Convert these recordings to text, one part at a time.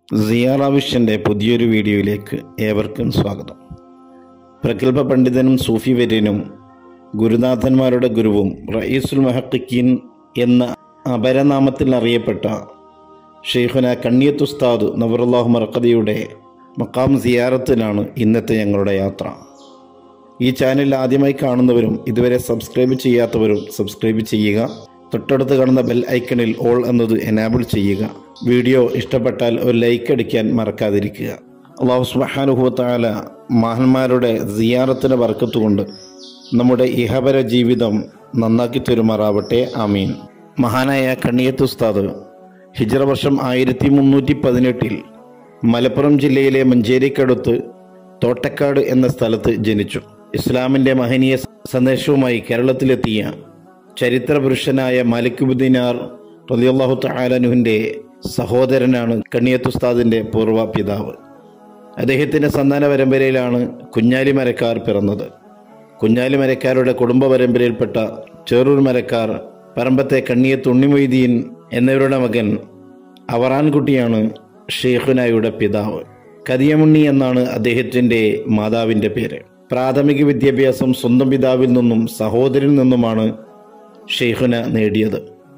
സിയാറ വിഷൻ്റെ പുതിയൊരു വീഡിയോയിലേക്ക് ഏവർക്കും സ്വാഗതം. പ്രഗത്ഭ പണ്ഡിതനും സൂഫി വര്യനും ഗുരുനാഥന്മാരുടെ ഗുരുവും റഈസുൽ മുഹഖിഖീൻ എന്ന അപരനാമത്തിൽ അറിയപ്പെട്ട ഷെയ്ഖുന കണ്ണിയത്ത് ഉസ്താദ് നവറുല്ലാഹു മർഖദിയുടെ മഖാം സിയാറത്തിലാണ് ഇന്നത്തെ ഞങ്ങളുടെ യാത്ര. ഈ ചാനൽ ആദ്യമായി കാണുന്നവരും ഇതുവരെ സബ്സ്ക്രൈബ് ചെയ്യാത്തവരും സബ്സ്ക്രൈബ് ചെയ്യുക. തൊട്ടടുത്ത് കാണുന്ന ബെൽ ഐക്കണിൽ ഓൾ എന്നത് എനാബിൾ ചെയ്യുക. വീഡിയോ ഇഷ്ടപ്പെട്ടാൽ ഒരു ലൈക്ക് അടിക്കാൻ മറക്കാതിരിക്കുക. അല്ലാഹു സുബ്ഹാനഹു വ തആല മഹാന്മാരുടെ സിയാറത്തിൻ്റെ ബർക്കത്തുകൊണ്ട് നമ്മുടെ ഇഹപര ജീവിതം നന്നാക്കി തരുമാറാവട്ടെ. ആമീൻ. മഹാനായ കണ്ണിയത്ത് ഉസ്താദ് ഹിജ്റ വർഷം 1318 മലപ്പുറം ജില്ലയിലെ മഞ്ചേരിക്കടുത്ത് തോട്ടക്കാട് എന്ന സ്ഥലത്ത് ജനിച്ചു. ഇസ്ലാമിൻ്റെ മഹനീയ സന്ദേശവുമായി കേരളത്തിലെത്തിയ ചരിത്രപുരുഷനായ മാലിക് ഇബ്നു ദീനാർ റളിയല്ലാഹു തആല അൻഹുവിൻ്റെ സഹോദരനാണ് കണ്ണിയത്ത് ഉസ്താദിൻ്റെ പൂർവ്വ പിതാവ്. അദ്ദേഹത്തിൻ്റെ സന്താന പരമ്പരയിലാണ് കുഞ്ഞാലി മരക്കാർ പിറന്നത്. കുഞ്ഞാലി മരക്കാരുടെ കുടുംബ പരമ്പരയിൽപ്പെട്ട ചേറൂർ മരക്കാർ പറമ്പത്തെ കണ്ണിയത്ത് ഉണ്ണിമൊയ്തീൻ എന്നിവരുടെ മകൻ അവറാൻകുട്ടിയാണ് ഷെയ്ഖുനായുടെ പിതാവ്. കദിയമുണ്ണി എന്നാണ് അദ്ദേഹത്തിൻ്റെ മാതാവിൻ്റെ പേര്. പ്രാഥമിക വിദ്യാഭ്യാസം സ്വന്തം പിതാവിൽ നിന്നും സഹോദരിൽ നിന്നുമാണ് ഷെയ്ഖുന നേടിയത്.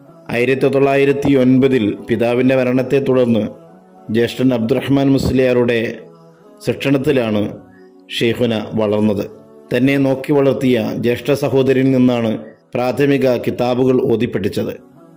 1909 പിതാവിൻ്റെ മരണത്തെ തുടർന്ന് ജ്യേഷ്ഠൻ അബ്ദുറഹ്മാൻ മുസ്ലിയാരുടെ ശിക്ഷണത്തിലാണ് ഷെയ്ഖുന വളർന്നത്. തന്നെ നോക്കി വളർത്തിയ ജ്യേഷ്ഠ സഹോദരിയിൽ നിന്നാണ് പ്രാഥമിക കിതാബുകൾ ഓതിപ്പഠിച്ചത്.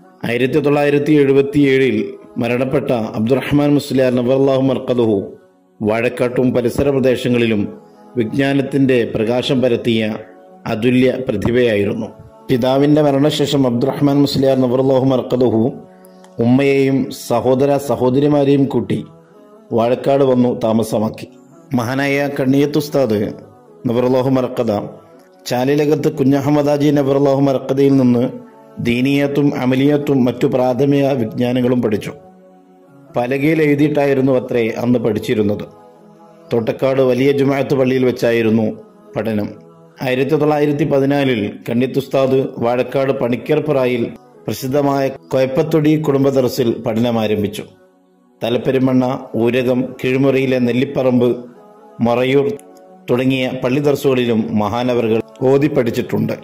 1977 മരണപ്പെട്ട അബ്ദുറഹ്മാൻ മുസ്ലിയാർ നവറുല്ലാഹു മർഖദഹു വാഴക്കാട്ടും പരിസര പ്രദേശങ്ങളിലും വിജ്ഞാനത്തിൻ്റെ പ്രകാശം പരത്തിയ അതുല്യ പ്രതിഭയായിരുന്നു. പിതാവിൻ്റെ മരണശേഷം അബ്ദുറഹ്മാൻ മുസ്ലിയാർ നവറുല്ലാഹു മർഖദഹു ഉമ്മയെയും സഹോദര സഹോദരിമാരെയും കൂട്ടി വാഴക്കാട് വന്നു താമസമാക്കി. മഹാനായ കണ്ണിയത്ത് ഉസ്താദ് നവറുല്ലാഹു മർഖദ ചാലിലകത്ത് കുഞ്ഞഹമ്മദാജി നവറുല്ലാഹു മർഖദയിൽ നിന്ന് ദീനിയത്തും അമലിയത്തും മറ്റു പ്രാഥമിക വിജ്ഞാനങ്ങളും പഠിച്ചു. പലകയിൽ എഴുതിയിട്ടായിരുന്നു അത്രേ അന്ന് പഠിച്ചിരുന്നത്. തോട്ടക്കാട് വലിയ ജുമാഅത്ത് പള്ളിയിൽ വെച്ചായിരുന്നു പഠനം. 1914 കണ്ണിയത്ത് ഉസ്താദ് വാഴക്കാട് പണിക്കർപ്പുറായിൽ പ്രസിദ്ധമായ കൊയപ്പത്തൊടി കുടുംബ ദർസിൽ പഠനം ആരംഭിച്ചു. തലപ്പെരുമണ്ണ, ഊരകം, കീഴ്മുറിയിലെ നെല്ലിപ്പറമ്പ്, മറയൂർ തുടങ്ങിയ പള്ളി ദർസുകളിലും മഹാനവറുകൾ ഓതി പഠിച്ചിട്ടുണ്ട്.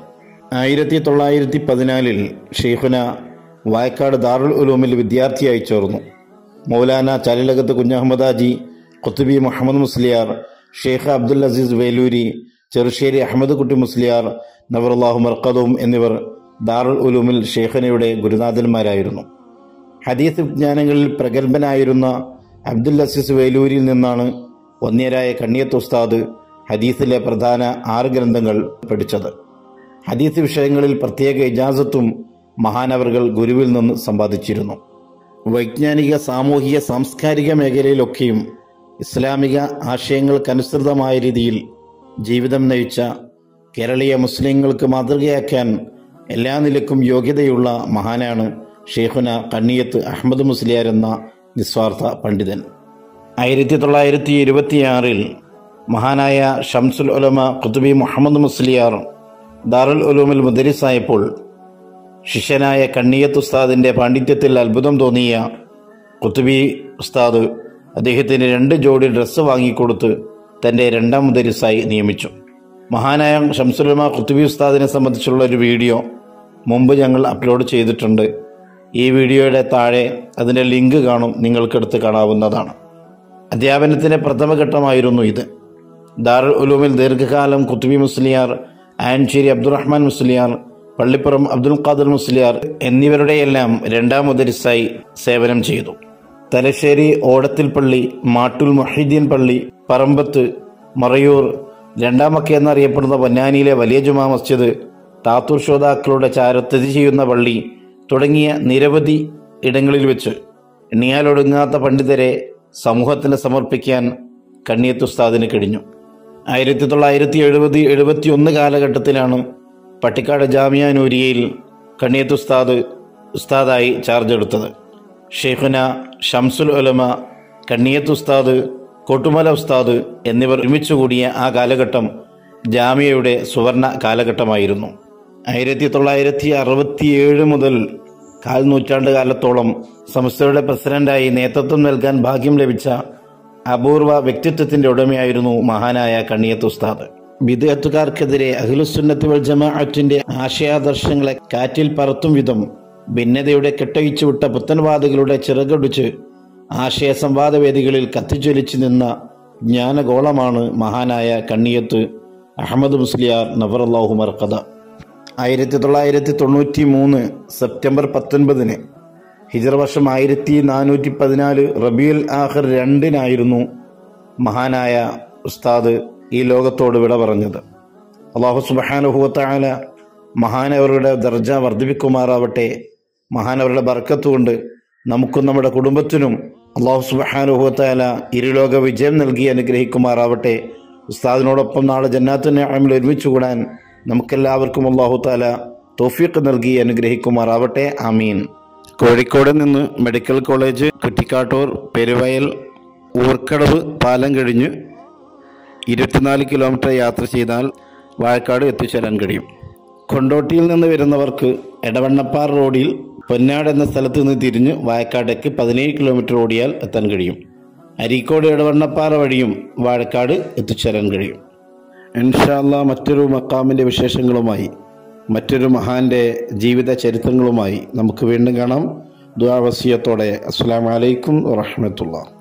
1914 ഷെയ്ഖുന വാഴക്കാട് ദാറുൽ ഉലൂമിൽ വിദ്യാർത്ഥിയായി ചേർന്നു. മൗലാന ചാലിലകത്ത് കുഞ്ഞഹമ്മദാജി, ഖുത്ബി മുഹമ്മദ് മുസ്ലിയാർ, ഷെയ്ഖ് അബ്ദുൽ അസീസ് വേലൂരി, ചെറുശ്ശേരി അഹമ്മദ് കുട്ടി മുസ്ലിയാർ നവറുല്ലാഹു മർഖദും എന്നിവർ ദാറുൽ ഉലൂമിൽ ഷെയ്ഖുനയുടെ ഗുരുനാഥന്മാരായിരുന്നു. ഹദീസ് വിജ്ഞാനങ്ങളിൽ പ്രഗത്ഭനായിരുന്ന അബ്ദുൽ അസീസ് വേലൂരിയിൽ നിന്നാണ് വന്യരായ കണ്ണിയത്ത് ഉസ്താദ് ഹദീസിലെ പ്രധാന 6 ഗ്രന്ഥങ്ങൾ പഠിച്ചത്. ഹദീസ് വിഷയങ്ങളിൽ പ്രത്യേക ഇജാസത്തും മഹാനവറുകൾ ഗുരുവിൽ നിന്ന് സമ്പാദിച്ചിരുന്നു. വൈജ്ഞാനിക, സാമൂഹിക, സാംസ്കാരിക മേഖലയിലൊക്കെയും ഇസ്ലാമിക ആശയങ്ങൾക്കനുസൃതമായ രീതിയിൽ ജീവിതം നയിച്ച കേരളീയ മുസ്ലിങ്ങൾക്ക് മാതൃകയാക്കാൻ എല്ലാ നിലക്കും യോഗ്യതയുള്ള മഹാനാണ് ഷെയ്ഖുന കണ്ണിയത്ത് അഹമ്മദ് മുസ്ലിയാർ എന്ന നിസ്വാർത്ഥ പണ്ഡിതൻ. 1926 മഹാനായ ഷംസുൽ ഉലമ ഖുത്ബി മുഹമ്മദ് മുസ്ലിയാർ ദാറുൽ ഉലൂമിൽ മുദരിസായപ്പോൾ ശിഷ്യനായ കണ്ണിയത്ത് ഉസ്താദിൻ്റെ പാണ്ഡിത്യത്തിൽ അത്ഭുതം തോന്നിയ ഖുത്ബി ഉസ്താദ് അദ്ദേഹത്തിന് 2 ജോഡി ഡ്രസ്സ് വാങ്ങിക്കൊടുത്ത് തൻ്റെ 2ാം മുദരിസായി നിയമിച്ചു. മഹാനായ ഷംസുലുലമ ഖുത്ബി ഉസ്താദിനെ സംബന്ധിച്ചുള്ള ഒരു വീഡിയോ മുമ്പ് ഞങ്ങൾ അപ്ലോഡ് ചെയ്തിട്ടുണ്ട്. ഈ വീഡിയോയുടെ താഴെ അതിൻ്റെ ലിങ്ക് കാണും, നിങ്ങൾക്കെടുത്ത് കാണാവുന്നതാണ്. അധ്യാപനത്തിൻ്റെ പ്രഥമഘട്ടമായിരുന്നു ഇത്. ദാറുൽ ഉലൂമിൽ ദീർഘകാലം ഖുത്ബി മുസ്ലിയാർ, ആൻചേരി അബ്ദുറഹ്മാൻ മുസ്ലിയാർ, പള്ളിപ്പുറം അബ്ദുൽ ഖാദർ മുസ്ലിയാർ എന്നിവരുടെയെല്ലാം 2ാം മുദരിസായി സേവനം ചെയ്തു. തലശ്ശേരി ഓടത്തിൽ പള്ളി, മാട്ടൂൽ മുഹീദ്ദീൻ പള്ളി, പറമ്പത്ത്, മറയൂർ, 2ാം മക്ക എന്നറിയപ്പെടുന്ന പൊന്നാനിയിലെ വലിയ ജുമാ മസ്ജിദ്, താത്തൂർ ശ്രോതാക്കളുടെ ചാരസ്ഥിതി ചെയ്യുന്ന പള്ളി തുടങ്ങിയ നിരവധി ഇടങ്ങളിൽ വെച്ച് എണ്ണിയാലൊടുങ്ങാത്ത പണ്ഡിതരെ സമൂഹത്തിന് സമർപ്പിക്കാൻ കണ്ണിയത്ത് ഉസ്താദിന് കഴിഞ്ഞു. 1970-71 കാലഘട്ടത്തിലാണ് പട്ടിക്കാട് ജാമിയ നൂരിയയിൽ കണ്ണിയത്ത് ഉസ്താദായി ചാർജ് എടുത്തത്. ഷെയ്ഖുന ഷംസുൽ ഉലമ, കണ്ണിയത്ത് ഉസ്താദ്, കോട്ടുമല ഉസ്താദ് എന്നിവർ ഒരുമിച്ചുകൂടിയ ആ കാലഘട്ടം ജാമിയയുടെ സുവർണ കാലഘട്ടമായിരുന്നു. 1967 മുതൽ കാൽ നൂറ്റാണ്ട് കാലത്തോളം സംസ്ഥയുടെ പ്രസിഡന്റായി നേതൃത്വം നൽകാൻ ഭാഗ്യം ലഭിച്ച അപൂർവ വ്യക്തിത്വത്തിന്റെ ഉടമയായിരുന്നു മഹാനായ കണ്ണിയത്ത് ഉസ്താദ്. ബിദ്അത്തുകാർക്കെതിരെ അഹ്ലുസുന്നത്തി വൽ ജമാഅത്തിന്റെ ആശയാദർശങ്ങളെ കാറ്റിൽ പറത്തും വിധം ഭിന്നതയുടെ കെട്ടഴിച്ചുവിട്ട പുത്തൻവാദികളുടെ ചിറകൊടിച്ച് ആശയ സംവാദ വേദികളിൽ കത്തിജ്വലിച്ചു നിന്ന ജ്ഞാനഗോളമാണ് മഹാനായ കണ്ണിയത്ത് അഹമ്മദ് മുസ്ലിയാർ നവറല്ലാഹു മർഖദ. 1993 സെപ്റ്റംബർ 19 ഹിജ്റ വർഷം 1414 റബീഉൽ ആഖിർ 2 മഹാനായ ഉസ്താദ് ഈ ലോകത്തോട് വിട പറഞ്ഞത്. അല്ലാഹു സുബ്ഹാനഹു വ തആല മഹാനവരുടെ ദർജ വർദ്ധിപ്പിക്കുമാറാവട്ടെ. മഹാനവരുടെ ബർക്കത്ത് കൊണ്ട് നമുക്കും നമ്മുടെ കുടുംബത്തിനും അല്ലാഹു സുബ്ഹാനഹു വ തആല ഇരുലോക വിജയം നൽകി അനുഗ്രഹിക്കുമാറാവട്ടെ. ഉസ്താദിനോടൊപ്പം നാളെ ജന്നാത്തുൻ നഈമിൽ ഒരുമിച്ച് കൂടാൻ നമുക്കെല്ലാവർക്കും അല്ലാഹു തആല തൗഫീഖ് നൽകി അനുഗ്രഹിക്കുമാറാവട്ടെ. ആമീൻ. കോഴിക്കോട് നിന്ന് മെഡിക്കൽ കോളേജ്, കുറ്റിക്കാട്ടൂർ, പെരുവയൽ, ഊർക്കടവ് പാലം കഴിഞ്ഞ് 24 കിലോമീറ്റർ യാത്ര ചെയ്താൽ വാഴക്കാട് എത്തിച്ചേരാൻ കഴിയും. കൊണ്ടോട്ടിയിൽ നിന്ന് വരുന്നവർക്ക് എടവണ്ണപ്പാറ റോഡിൽ പൊന്നാട് എന്ന സ്ഥലത്ത് നിന്ന് തിരിഞ്ഞ് വാഴക്കാടേക്ക് 17 കിലോമീറ്റർ ഓടിയാൽ എത്താൻ കഴിയും. അരീക്കോട് എടവണ്ണപ്പാറ വഴിയും വാഴക്കാട് എത്തിച്ചേരാൻ കഴിയും. ഇൻഷാ അല്ലാഹ് മറ്റൊരു മക്കാമിൻ്റെ വിശേഷങ്ങളുമായി, മറ്റൊരു മഹാന്റെ ജീവിത ചരിത്രങ്ങളുമായി നമുക്ക് വീണ്ടും കാണാം. ദുആ വസിയത്തോടെ. അസ്സലാമു അലൈക്കും വറഹ്മത്തുള്ളാഹി.